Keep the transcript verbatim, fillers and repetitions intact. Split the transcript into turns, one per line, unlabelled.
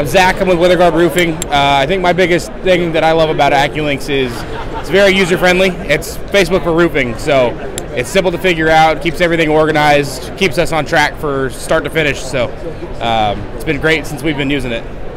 I'm Zach. I'm with Weatherguard Roofing. Uh, I think my biggest thing that I love about AccuLynx is it's very user-friendly. It's Facebook for roofing, so it's simple to figure out, keeps everything organized, keeps us on track for start to finish. So um, it's been great since we've been using it.